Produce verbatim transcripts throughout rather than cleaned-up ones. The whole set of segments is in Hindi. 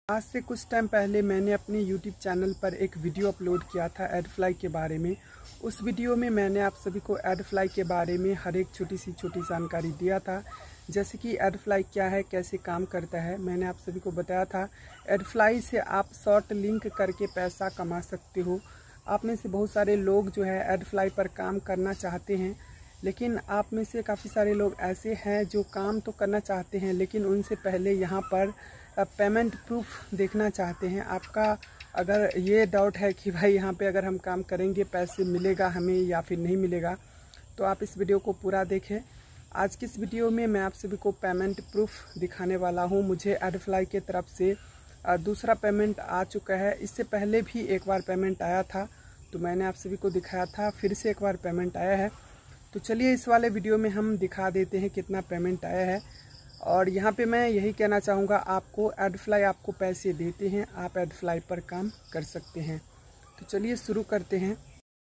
आज से कुछ टाइम पहले मैंने अपने यूट्यूब चैनल पर एक वीडियो अपलोड किया था एडफ्लाई के बारे में। उस वीडियो में मैंने आप सभी को एडफ्लाई के बारे में हर एक छोटी सी छोटी जानकारी दिया था, जैसे कि एडफ्लाई क्या है, कैसे काम करता है। मैंने आप सभी को बताया था एडफ्लाई से आप शॉर्ट लिंक करके पैसा कमा सकते हो। आप में से बहुत सारे लोग जो है एडफ्लाई पर काम करना चाहते हैं, लेकिन आप में से काफ़ी सारे लोग ऐसे हैं जो काम तो करना चाहते हैं लेकिन उनसे पहले यहाँ पर पेमेंट प्रूफ देखना चाहते हैं। आपका अगर ये डाउट है कि भाई यहाँ पे अगर हम काम करेंगे पैसे मिलेगा हमें या फिर नहीं मिलेगा, तो आप इस वीडियो को पूरा देखें। आज की इस वीडियो में मैं आप सभी को पेमेंट प्रूफ दिखाने वाला हूँ। मुझे एडफ्लाई के तरफ से दूसरा पेमेंट आ चुका है। इससे पहले भी एक बार पेमेंट आया था तो मैंने आप सभी को दिखाया था, फिर से एक बार पेमेंट आया है। तो चलिए इस वाले वीडियो में हम दिखा देते हैं कितना पेमेंट आया है। और यहाँ पे मैं यही कहना चाहूँगा, आपको एडफ्लाई आपको पैसे देते हैं, आप एडफ्लाई पर काम कर सकते हैं। तो चलिए शुरू करते हैं।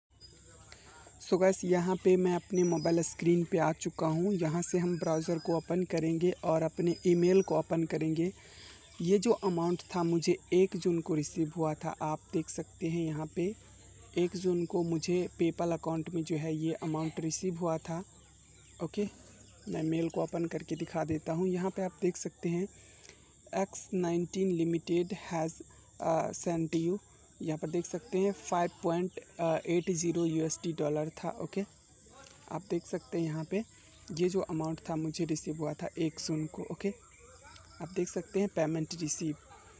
सो गाइस, यहाँ पे मैं अपने मोबाइल स्क्रीन पे आ चुका हूँ। यहाँ से हम ब्राउज़र को ओपन करेंगे और अपने ईमेल को ओपन करेंगे। ये जो अमाउंट था मुझे एक जून को रिसीव हुआ था, आप देख सकते हैं यहाँ पे एक जून को मुझे पेपल अकाउंट में जो है ये अमाउंट रिसीव हुआ था। ओके, मैं मेल को ओपन करके दिखा देता हूँ। यहाँ पे आप देख सकते हैं X nineteen limited has sent you, यहाँ पर देख सकते हैं five point eight zero USD dollar था। ओके, आप देख सकते हैं यहाँ पे ये जो अमाउंट था मुझे रिसीव हुआ था एक जून को। ओके, आप देख सकते हैं पेमेंट रिसीव।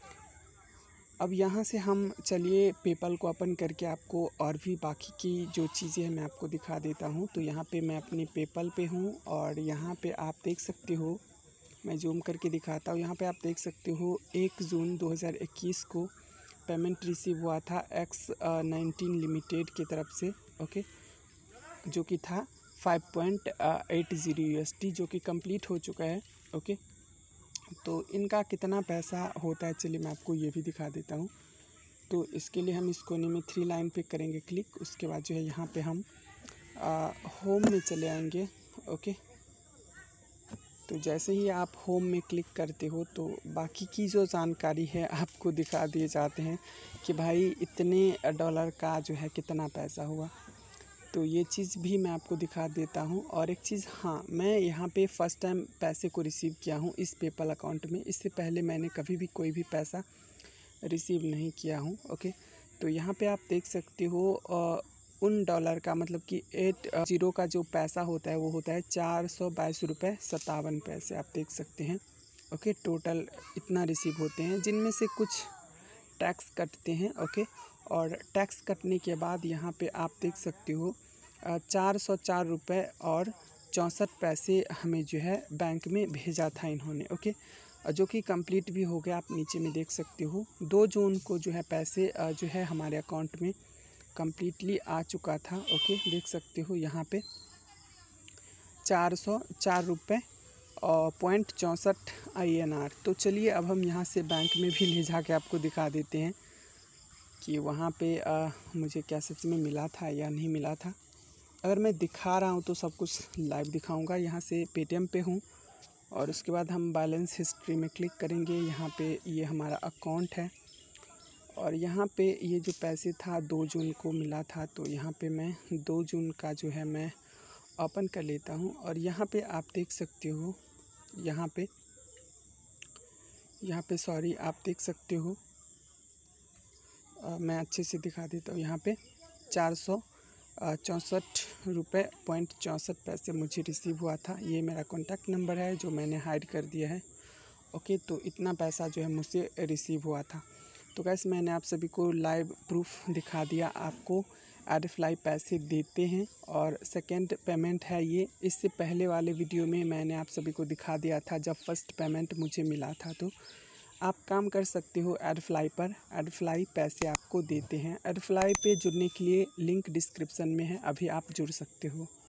अब यहाँ से हम चलिए पेपल को ओपन करके आपको और भी बाकी की जो चीज़ें हैं मैं आपको दिखा देता हूँ। तो यहाँ पे मैं अपने पेपल पे हूँ और यहाँ पे आप देख सकते हो, मैं जूम करके दिखाता हूँ। यहाँ पे आप देख सकते हो एक जून दो हज़ार इक्कीस को पेमेंट रिसीव हुआ था एक्स नाइनटीन लिमिटेड की तरफ से। ओके, जो कि था five point eight zero USD, जो कि कंप्लीट हो चुका है। ओके, तो इनका कितना पैसा होता है चलिए मैं आपको ये भी दिखा देता हूँ। तो इसके लिए हम इस कोने में थ्री लाइन पे करेंगे क्लिक। उसके बाद जो है यहाँ पे हम आ, होम में चले आएंगे। ओके, तो जैसे ही आप होम में क्लिक करते हो तो बाकी की जो जानकारी है आपको दिखा दिए जाते हैं कि भाई इतने डॉलर का जो है कितना पैसा हुआ। तो ये चीज़ भी मैं आपको दिखा देता हूँ। और एक चीज़, हाँ, मैं यहाँ पे फ़र्स्ट टाइम पैसे को रिसीव किया हूँ इस पेपल अकाउंट में। इससे पहले मैंने कभी भी कोई भी पैसा रिसीव नहीं किया हूँ। ओके, तो यहाँ पे आप देख सकते हो आ, उन डॉलर का मतलब कि एट जीरो का जो पैसा होता है वो होता है चार सौ बाईस रुपये सत्तावन पैसे, आप देख सकते हैं। ओके, टोटल इतना रिसीव होते हैं, जिनमें से कुछ टैक्स कटते हैं। ओके, और टैक्स कटने के बाद यहाँ पे आप देख सकते हो चार सौ चार रुपये और चौंसठ पैसे हमें जो है बैंक में भेजा था इन्होंने। ओके, जो कि कंप्लीट भी हो गया, आप नीचे में देख सकते हो। दो जून को जो है पैसे जो है हमारे अकाउंट में कंप्लीटली आ चुका था। ओके, देख सकते हो यहाँ पे चार सौ चार रुपये और पॉइंट चौंसठ आई एन आर। तो चलिए अब हम यहाँ से बैंक में भी ले जा के आपको दिखा देते हैं कि वहाँ पे आ, मुझे क्या सच में मिला था या नहीं मिला था। अगर मैं दिखा रहा हूँ तो सब कुछ लाइव दिखाऊंगा। यहाँ से पेटीएम पे हूँ और उसके बाद हम बैलेंस हिस्ट्री में क्लिक करेंगे। यहाँ पे ये हमारा अकाउंट है और यहाँ पे ये जो पैसे था दो जून को मिला था, तो यहाँ पे मैं दो जून का जो है मैं ओपन कर लेता हूँ। और यहाँ पे आप देख सकते हो, यहाँ पे यहाँ पे सॉरी आप देख सकते हो, आ, मैं अच्छे से दिखा देता हूँ। यहाँ पे चार सौ चौंसठ रुपये पॉइंट चौंसठ पैसे मुझे रिसीव हुआ था। ये मेरा कॉन्टैक्ट नंबर है जो मैंने हाइड कर दिया है। ओके, तो इतना पैसा जो है मुझसे रिसीव हुआ था। तो गैस, मैंने आप सभी को लाइव प्रूफ दिखा दिया, आपको एडफ्लाई पैसे देते हैं और सेकंड पेमेंट है ये। इससे पहले वाले वीडियो में मैंने आप सभी को दिखा दिया था जब फर्स्ट पेमेंट मुझे मिला था। तो आप काम कर सकते हो एडफ्लाई पर, एडफ्लाई पैसे आपको देते हैं। एडफ्लाई पे जुड़ने के लिए लिंक डिस्क्रिप्शन में है, अभी आप जुड़ सकते हो।